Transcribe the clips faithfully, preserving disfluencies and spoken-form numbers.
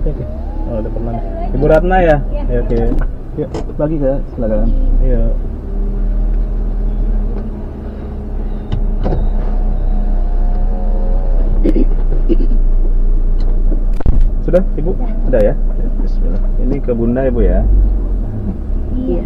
oke oke. Oh, udah pernah. Ibu Ratna ya? Iya. Oke. Yuk, lagi Kak, silakan. Iya. Sudah, Ibu? Ada ya? Bismillah. Ini ke Bunda, Ibu ya? Iya.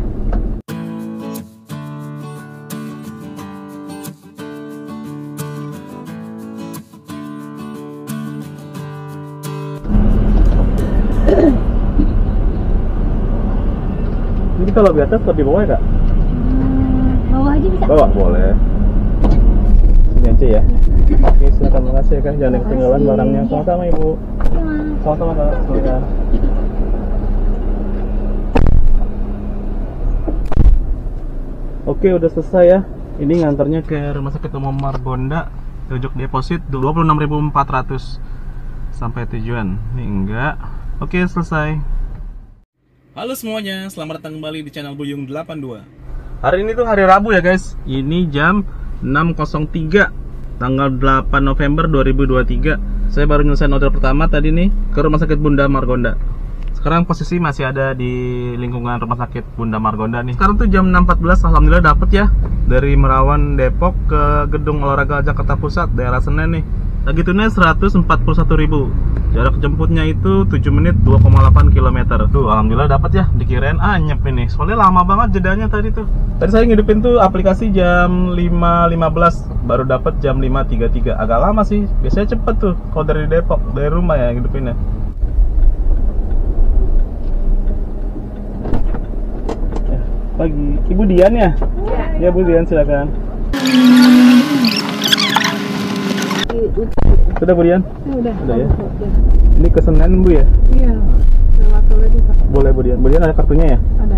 Jadi kalau di atas atau di bawah ya Kak? Hmm, bawah aja bisa. Bawah boleh. Sini aja ya. Oke, silakan, makasih ya Kak. Jangan ketinggalan barangnya. Sama-sama Ibu. Sama-sama Kak. Silakan. Oke, udah selesai ya. Ini nganternya ke Rumah Sakit Umum Margonda. Rujuk deposit dua puluh enam ribu empat ratus sampai tujuan. Ini enggak. Oke, selesai. Halo semuanya, selamat datang kembali di channel Buyung delapan dua. Hari ini tuh hari Rabu ya guys. Ini jam enam nol tiga tanggal delapan November dua ribu dua puluh tiga. Saya baru nyelesain order pertama tadi nih ke Rumah Sakit Bunda Margonda. Sekarang posisi masih ada di lingkungan Rumah Sakit Bunda Margonda nih. Sekarang tuh jam enam empat belas, alhamdulillah dapet ya. Dari Merawan Depok ke Gedung Olahraga Jakarta Pusat, daerah Senen nih. Lagi tunai seratus empat puluh satu ribu. Jarak jemputnya itu tujuh menit dua koma delapan kilometer. Tuh, alhamdulillah dapat ya. Dikirain anyep ini. Soalnya lama banget jedanya tadi tuh. Tadi saya ngidupin tuh aplikasi jam lima lima belas, baru dapat jam lima tiga puluh tiga. Agak lama sih. Biasanya cepet tuh kalau dari Depok, dari rumah ya ngidupinnya. Eh, pagi. Ibu Dian ya? Ya, Bu Dian silakan. Sudah Bu Dian? Udah. Udah ya? Ini ke Senen Bu ya? Iya. Lewat tol aja Pak. Boleh Bu Dian. Bu Dian ada kartunya ya? Ada.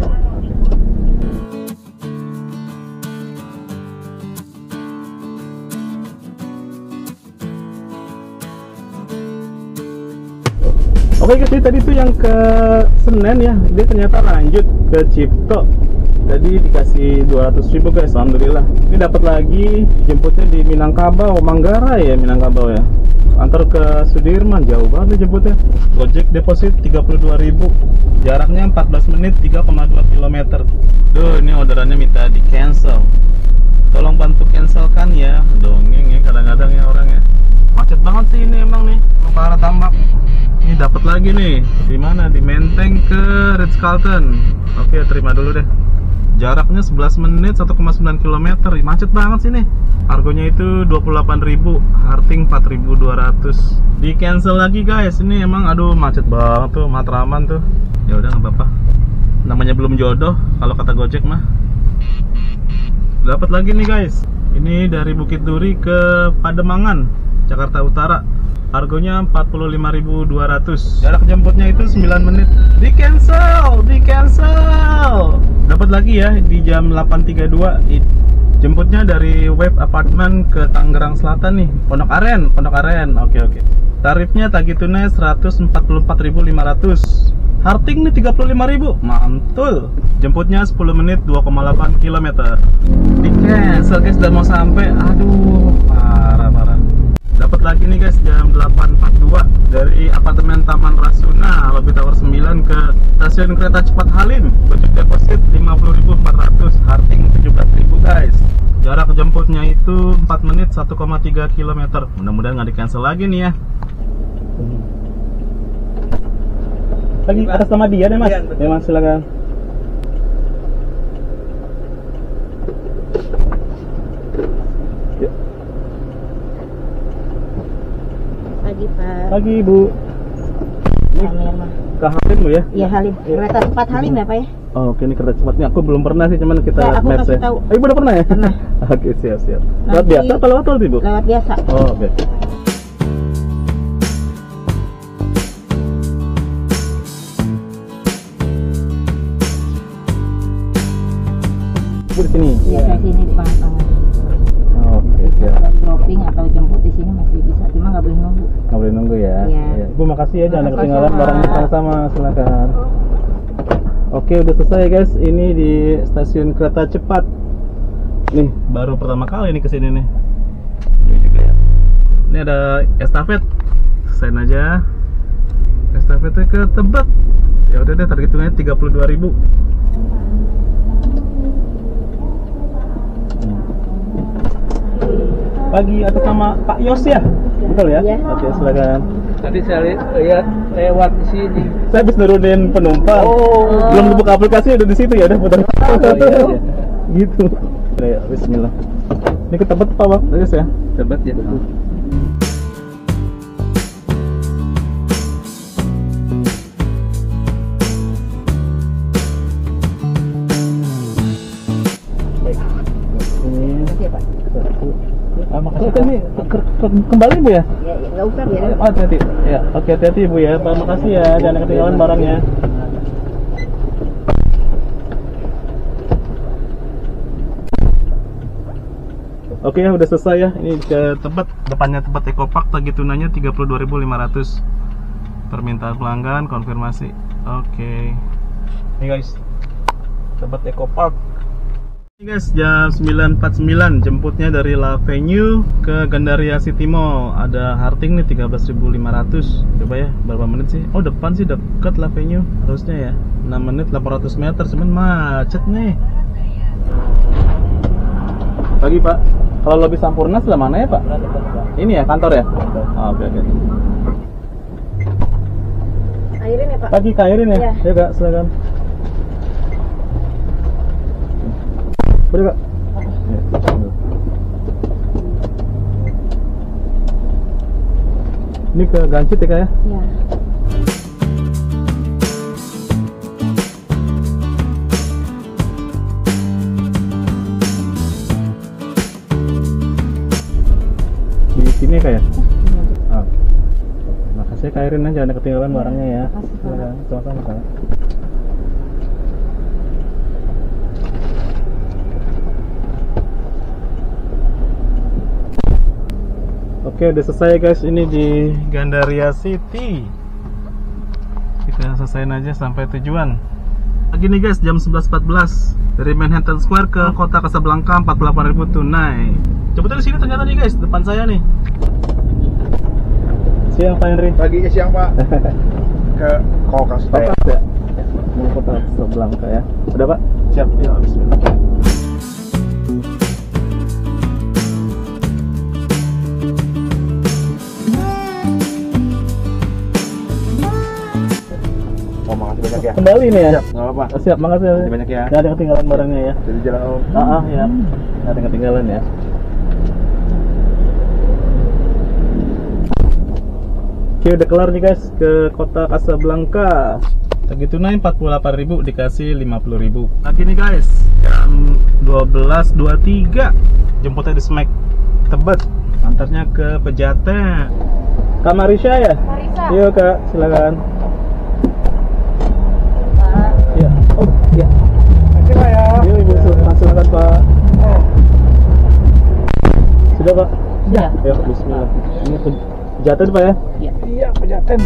Oke guys, jadi tadi tuh yang ke Senen ya, dia ternyata lanjut ke Cipto. Jadi dikasih dua ratus ribu guys, alhamdulillah. Ini dapat lagi jemputnya di Minangkabau, Manggarai ya, Minangkabau ya. Antar ke Sudirman, jauh banget nih jemputnya. Gojek deposit tiga puluh dua ribu. Jaraknya empat belas menit, tiga koma dua kilometer. Duh, ini orderannya minta di cancel. Tolong bantu cancelkan ya. Dongeng ya kadang-kadang ya orangnya. Macet banget sih ini emang nih, para tambak. Ini dapat lagi nih. Di mana? Di Menteng ke Ritz Carlton. Oke, terima dulu deh. Jaraknya sebelas menit, satu koma sembilan kilometer. Macet banget sih nih. Harganya itu dua puluh delapan ribu, harting empat ribu dua ratus. Di cancel lagi guys. Ini emang aduh macet banget tuh, Matraman tuh. Ya udah nggak apa-apa. Namanya belum jodoh kalau kata Gojek mah. Dapat lagi nih guys. Ini dari Bukit Duri ke Pademangan, Jakarta Utara. Harganya empat puluh lima ribu dua ratus. Jarak jemputnya itu sembilan menit. Di cancel, di cancel. Dapat lagi ya di jam delapan tiga puluh dua. Jemputnya dari Web Apartment ke Tangerang Selatan nih, Pondok Aren, Pondok Aren. Oke oke. Tarifnya tagih tunai seratus empat puluh empat ribu lima ratus. Harting nih tiga puluh lima ribu. Mantul. Jemputnya sepuluh menit dua koma delapan kilometer. Di cancel guys, udah mau sampai. Aduh, parah parah. Dapat lagi nih guys jam delapan empat puluh dua dari apartemen Taman Rasuna Lobby Tower sembilan ke stasiun kereta cepat Halim. Gojek deposit lima puluh ribu empat ratus, harting tujuh belas ribu guys. Jarak jemputnya itu empat menit satu koma tiga kilometer. Mudah-mudahan nggak di cancel lagi nih ya. Lagi atas nama dia deh mas. Ya mas silakan. Pagi Pak. Pagi Bu. Ini ke Halim Bu ya? Iya Halim. Kereta cepat Halim ya Pak ya? Oh, oke, ini kereta cepatnya aku belum pernah sih, cuman kita Ya, lihat aku maps kasih ya. tahu. Oh, Ibu udah pernah ya? Pernah. Oke, siap siap. Lewat Nanti- biasa apa lewat tol sih Bu? Lewat biasa. Oh, oke. Bu di sini. Iya saya sini di Pangandaran. Oke, siap. Kalau dropping atau jemput di sini masih bisa, cuma nggak boleh nunggu. Nggak boleh nunggu ya. Iya. Iya. Bu makasih ya, jangan Makasih, ketinggalan Pak. barangnya sama-sama, silakan. Oke, udah selesai guys. Ini di stasiun kereta cepat. Nih, baru pertama kali nih kesini nih. Ini juga ya. Ini ada estafet. Selesain aja. estafetnya ke Tebet. Ya udah deh, target hitungnya tiga puluh dua ribu. Pagi atas nama Pak Yos ya? Betul ya? Iya. Oke, silakan. Tadi saya lihat lewat di sini. Saya habis nurunin penumpang. Oh. Belum buka aplikasi, udah di situ ya, udah putar. Oh, iya, iya. Gitu. Ya, bismillah. Ini ke Tebet Pak, Bang. Terus ya? Tebet ya. Baik. Ini Makasih ya Pak. satu. Ah, makasih kan nih. Ke- ke- Kembali Bu ya? Ya, ya nggak usah biar. Oh, hati-hati. Ya, oke, hati-hati Bu ya. Terima kasih ya. Jangan ketinggalan barangnya. Oke ya, udah selesai ya. Ini ke Tebet, depannya Tebet Eco Park, tagi tunanya tiga puluh dua ribu lima ratus. Permintaan pelanggan, konfirmasi. Oke. Ini guys, Tebet Eco Park. Ini guys, jam sembilan empat puluh sembilan, jemputnya dari La Venue ke Gandaria City Mall. Ada Harting nih tiga belas ribu lima ratus. Coba ya, berapa menit sih? Oh, depan sih deket La Venue harusnya ya. enam menit delapan ratus meter, cuman macet nih. Pagi Pak, kalau lebih Sampurna sebelah mana ya Pak? Ini ya, kantor ya? Oh, oke oke. Airin ya Pak. Pagi kairin ya? Iya. Ya Kak, silakan. Boleh Kak? Ya. Ini ke Gancit ya Kak ya? Iya. Di sini ya Kak ya? Oh. Makasih Kak Irin, jangan ketinggalan barangnya ya. Makasih, Pak. Silakan. Sama-sama Kak. Oke, udah selesai guys. Ini di Gandaria City. Kita selesaiin aja sampai tujuan. Lagi nih guys, jam sebelas empat belas dari Manhattan Square ke kota Casablanca, empat puluh delapan ribu tunai. Coba di sini ternyata nih guys, depan saya nih. Siang Pak Henry. Pagi ke siang Pak. Ke Kokas. Kokas ya? Ya, mau kota Casablanca ya. Udah Pak? Siap. Ya, bismillah. Oh, makasih banyak ya. Kembali nih ya. Nggak apa-apa. Oh, siap, makasih. Makasih banyak ya. Nggak ada ketinggalan barangnya ya. Jadi jalan Om. Ah, ah, ya. Nggak ada ketinggalan ya. Oke, udah kelar nih guys ke kota Casablanca. Lagi tunai empat puluh delapan ribu, dikasih lima puluh ribu. Lagi nih guys, jam dua belas dua puluh tiga. Jemputnya di Smack Tebet. Antarnya ke Pejaten. Kak Marisha ya? Marisa. Iya Kak, silakan. Pak. Ya. Oh, ya. Makasih Pak ya. Iya Ibu, silakan, silakan Pak. Oh. Sudah Pak? Sudah. Ya, bismillah. Ini Pejaten Pak ya? Iya. Iya, Pejaten.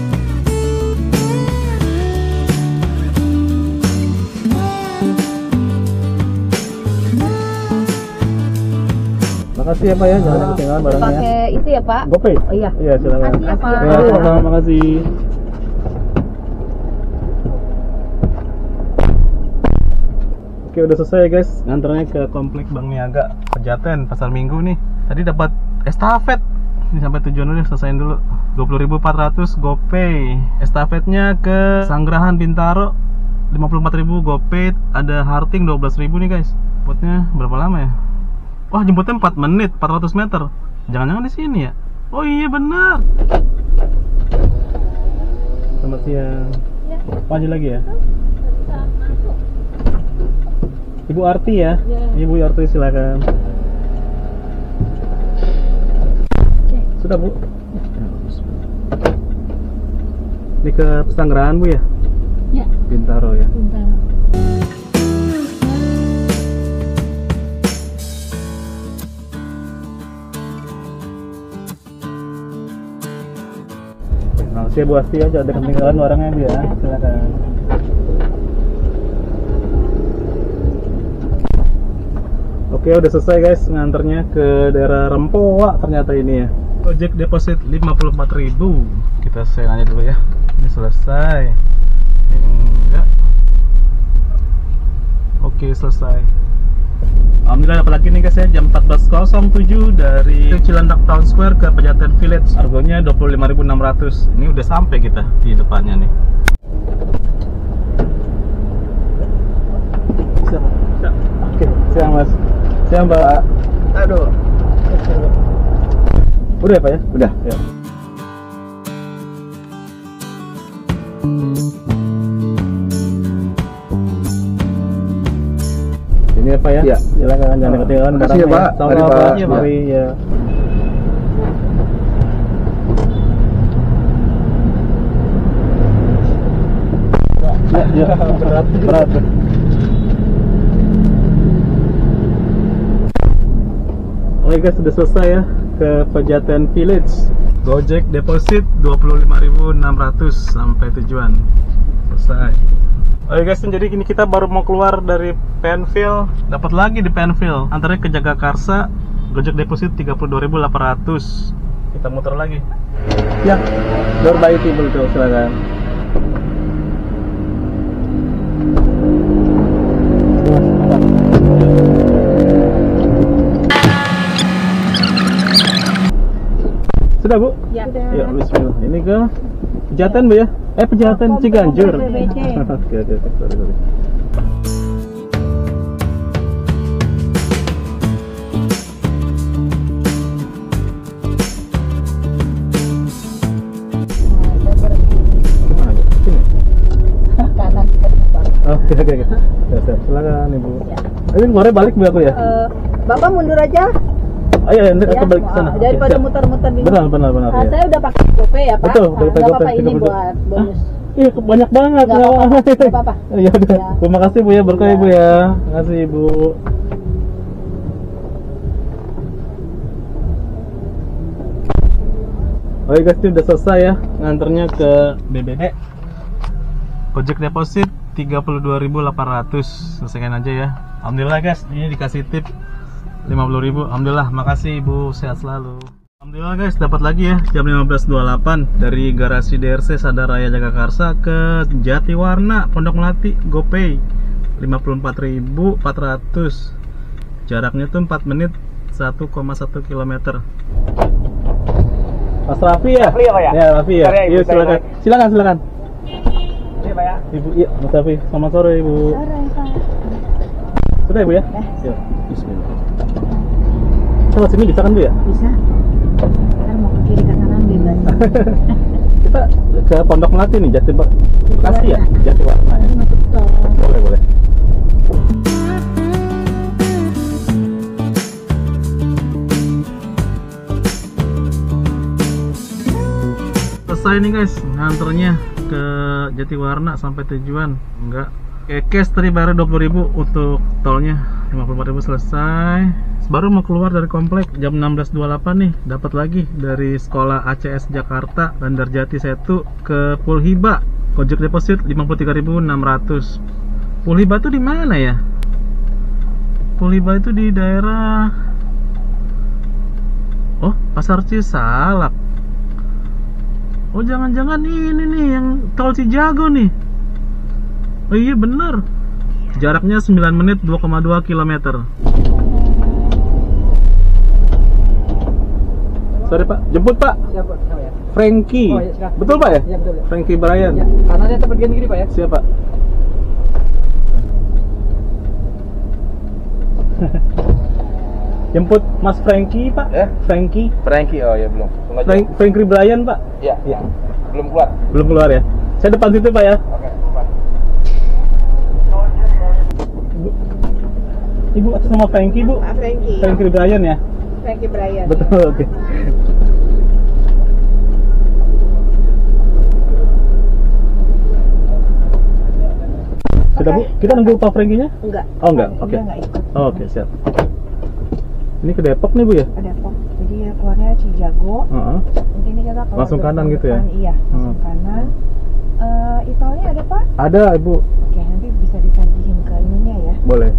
Makasih ya Pak ya, jangan ketinggalan barangnya. Pakai itu ya Pak. GoPay? Oh iya. Iya, silakan. Makasih ya, Pak. Ya, sama-sama, makasih. Oke, udah selesai guys. Nganternya ke komplek Bank Niaga Pejaten, Pasar Minggu nih. Tadi dapat estafet. Ini sampai tujuan dulu, selesaiin dulu. dua puluh ribu empat ratus GoPay. Estafetnya ke Sanggrahan Bintaro lima puluh empat ribu GoPay. Ada Harting dua belas ribu nih guys. Jemputnya berapa lama ya? Wah, jemputnya empat menit, empat ratus meter. Jangan-jangan di sini ya? Oh iya benar. Selamat siang. Ya. Maju lagi ya. Bisa masuk. Ibu Arti ya? Ya. Ibu Arti silakan. Sudah Bu. Ini ke Pesanggerahan Bu ya? Ya. Bintaro ya. Bentar. Nah, saya Bu Asti aja, ada ketinggalan barangnya Bu ya. Silakan. Oke, udah selesai guys nganternya ke daerah Rempoa ternyata ini ya. Ojek deposit lima puluh empat ribu. Kita selesai nanya dulu ya. Ini selesai. Ini enggak. Oke, selesai. Alhamdulillah dapat lagi nih guys ya, jam empat belas nol tujuh dari Cilandak Town Square ke Pejaten Village. Harganya dua puluh lima ribu enam ratus. Ini udah sampai kita di depannya nih. Siap. Siap. Oke, siang Mas. Siang Mbak. Aduh. Udah ya Pak ya? Udah. Ya. Ini ya Pak ya? Iya. Silakan jangan ketinggalan Makasih ya, Pak. Sama Mari, Pak. Pak. Iya, mari ya. Ya, ya, berat, berat. Oke guys, sudah selesai ya ke Pejaten Village. Gojek deposit dua puluh lima ribu enam ratus sampai tujuan. Selesai. Oke guys, jadi kini kita baru mau keluar dari Penfield. Dapat lagi di Penfield. Antaranya ke Jagakarsa. Gojek deposit tiga puluh dua ribu delapan ratus. Kita muter lagi. Ya, door by table tuh, silakan. Sudah Bu? Ya, Ya, bismillah. Ini ke Pejaten Bu ya? Eh, Pejaten Ciganjur. B B C. Oke, oke, oke. Sorry, sorry. Kemana aja? Sini? Kanan. Oh, oke, oke, oke. Ya, siap. Silakan Ibu. Ya. Ini kemarin balik Bu aku ya? Eh, Bapak mundur aja. Oh iya, nanti Ya, aku balik ke sana. ah, daripada Oke, siap. muter-muter di Benar, benar, benar. Nah, Ya. saya udah pakai GoPay ya Pak. Betul, Nah, udah pakai nggak GoPay apa-apa, ini tiga puluh. buat bonus. Iya, banyak banget. Nggak apa-apa, nggak apa-apa. Ya udah. Ya. Terima kasih Bu ya, berkah Ya. Ibu ya. Terima kasih Ibu. Oke guys, ini udah selesai ya nganternya ke B B D. Gojek deposit tiga puluh dua ribu delapan ratus. Selesaikan aja ya. Alhamdulillah guys, ini dikasih tip lima puluh ribu. Alhamdulillah, makasih Ibu, sehat selalu. Alhamdulillah guys, dapat lagi ya jam lima belas dua puluh delapan dari garasi D R C Sadaraya Jagakarsa ke Jatiwarna Pondok Melati. GoPay lima puluh empat ribu empat ratus. Jaraknya tuh empat menit, satu koma satu kilometer. Mas Raffi ya? Raffi ya, Pak ya? Ya, Raffi ya. Sorry ya, Ibu, Yuk, saya silakan. naik. Silakan, silakan. Ini Pak ya. Ibu, iya, Mas Raffi. Selamat sore, Ibu. Sore, Pak. Sudah, Ibu ya? Ya. Siap. Bismillah. Sama sini bisa kan, Bu ya? Bisa. Ntar mau ke kiri ke kanan bebas. Kita ke Pondok Melati nih, Jati Bekasi ya? Jatiwarna ya. Nanti masuk tol. Boleh, boleh. Selesai nih guys, nganternya ke Jatiwarna sampai tujuan. Enggak. Oke, cash tadi bayar dua puluh ribu, untuk tolnya lima puluh empat ribu selesai. Baru mau keluar dari komplek jam enam belas dua puluh delapan nih, dapat lagi dari sekolah A C S Jakarta Bandar Jati Setu ke Pulhiba. Gojek deposit lima puluh tiga ribu enam ratus. Pulhiba itu di mana ya? Pulhiba itu di daerah Oh, Pasar Cisalak. Oh, jangan-jangan ini nih yang tol Cijago nih. Oh iya bener. Jaraknya sembilan menit dua koma dua kilometer. Sorry Pak, jemput Pak. Siapa? Siapa ya? Frankie. Oh, iya, silakan. Betul Pak ya? Iya, betul, ya. Frankie Brian. Ya, kanannya tepat gini Pak ya. Siapa? Jemput Mas Frankie Pak. Ya? Frankie. Frankie, oh ya belum. Tunggu aja. Frank, Frankie Brian Pak. Iya. Iya. Belum keluar. Belum keluar ya? Saya depan situ Pak ya. Oke, Pak. Ibu atas nama Frankie Bu. Pak Frankie. Frankie Brian ya. Frankie Brian. Betul, oke. Sudah Bu, kita nunggu Pak Frankie-nya? Enggak. Oh enggak, oke. Dia enggak ikut. Oh, oke, siap. Ini ke Depok nih Bu ya? Ada Depok. Jadi ya keluarnya Cijago. Heeh. Nanti ini kita keluar Langsung ke kanan gitu ya? depan, Iya, langsung Hmm. kanan. Eh, itolnya ada Pak? Ada Ibu, Oke, nanti bisa ditagihin ke ininya ya. boleh.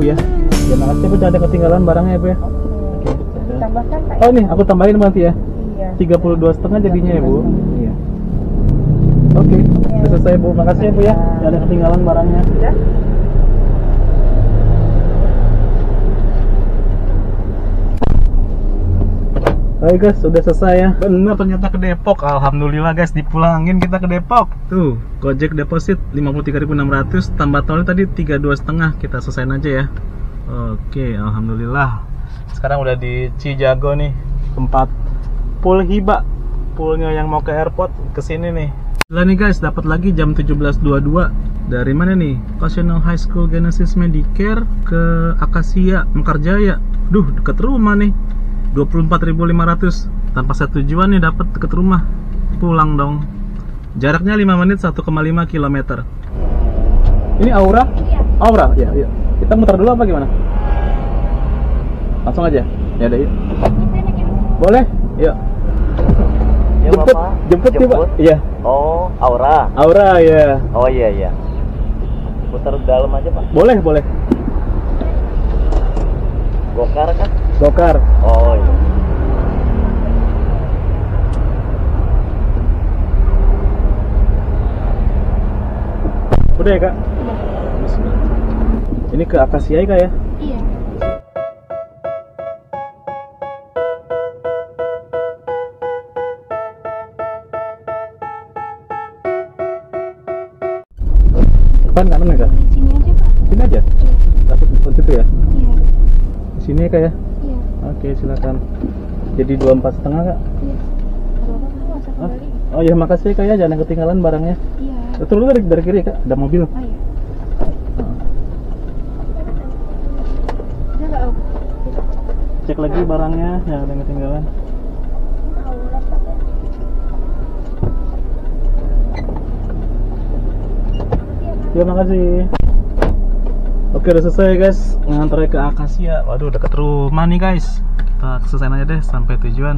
Bu ya. Ya makasih Bu, jangan ada ketinggalan barangnya ya Bu ya. Oke. Tambahkan Pak. Oh nih, aku tambahin nanti ya. Iya. tiga puluh dua setengah jadinya ya Bu. Iya. Oke, udah selesai Bu. Makasih ya Bu ya. Jangan ada ketinggalan barangnya. Sudah? Hai guys, sudah selesai ya. Bener ternyata ke Depok. Alhamdulillah guys, dipulangin kita ke Depok. Tuh, Gojek deposit lima puluh tiga ribu enam ratus tambah tolnya tadi tiga puluh dua setengah. Kita selesain aja ya. Oke, alhamdulillah. Sekarang udah di Cijago nih, tempat pool Hiba. Poolnya yang mau ke airport kesini nih. Lah nih guys, dapat lagi jam tujuh belas dua puluh dua. Dari mana nih? National High School Genesis Medicare ke Akasia Mekarjaya. Duh, deket rumah nih. dua puluh empat ribu lima ratus tanpa satu tujuan nih, dapat deket rumah. Pulang dong. Jaraknya lima menit, satu koma lima kilometer. Ini Aura? Iya. Aura? Ya, iya. Kita muter dulu apa gimana? Langsung aja. Ya udah, yuk. Boleh? Yuk. Ya, Jemput, Bapak. jemput, Jemput? Pak. Iya. Oh, Aura. Aura ya. Oh iya iya. Putar dalam aja, Pak. Boleh, boleh. Gokar kan? Gokar. Oh iya. Udah ya Kak? Bismillah. Ini ke Akasia ya Kak ya? Iya. Depan kanan ya Kak? Sini aja Pak. Sini aja? Dapat di situ ya? Iya. Di sini ya Kak ya? Iya. Oke, silakan. Jadi dua puluh empat setengah Kak? Iya. Kalau apa mau masa Ah, kembali? oh ya, makasih ya Kak ya, jangan ketinggalan barangnya. Iya. Terus dari, dari kiri Kak, ada mobil. Oh iya. Udah nggak, Om? Cek lagi barangnya, jangan ada yang ketinggalan. Ya, makasih. Oke, udah selesai guys, nganter ke Akasia. Waduh, deket rumah nih guys. Kita selesaiin aja deh sampai tujuan.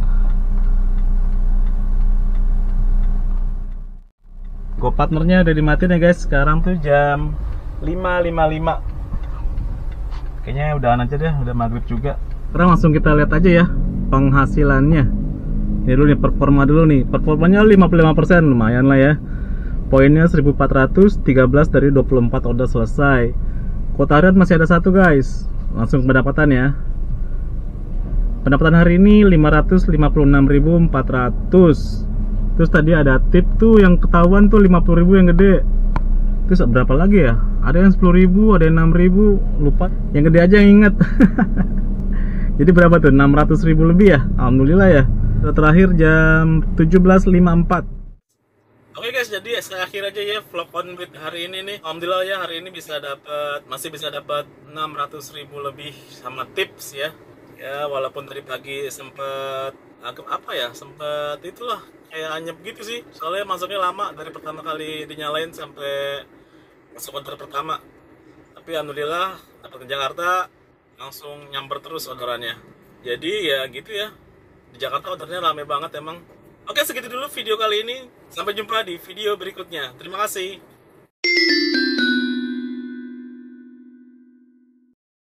Go partnernya udah dimatiin ya guys. Sekarang tuh jam lima lima puluh lima. Kayaknya udahan aja deh, udah maghrib juga. Sekarang langsung kita lihat aja ya penghasilannya. Ini dulu nih, performa dulu nih. Performanya lima puluh lima persen, lumayan lah ya. Poinnya seribu empat ratus tiga belas dari dua puluh empat order selesai. Kuota harian masih ada satu guys. Langsung pendapatan ya. Pendapatan hari ini lima ratus lima puluh enam ribu empat ratus. Terus tadi ada tip tuh yang ketahuan tuh lima puluh ribu yang gede. Terus berapa lagi ya? Ada yang sepuluh ribu, ada yang enam ribu, lupa. Yang gede aja yang inget. Jadi berapa tuh? enam ratus ribu lebih ya. Alhamdulillah ya. Terakhir jam tujuh belas lima puluh empat. Oke guys, jadi saya akhir aja ya vlog on with hari ini nih. Alhamdulillah ya, hari ini bisa dapat, masih bisa dapat enam ratus ribu lebih sama tips ya. Ya walaupun tadi pagi sempet agak apa ya, sempet itulah kayak anyep gitu sih. Soalnya masuknya lama dari pertama kali dinyalain sampai masuk order pertama. Tapi alhamdulillah dapat ke Jakarta langsung nyamper terus orderannya. Jadi ya gitu ya. Di Jakarta ordernya rame banget emang. Oke, segitu dulu video kali ini. Sampai jumpa di video berikutnya. Terima kasih.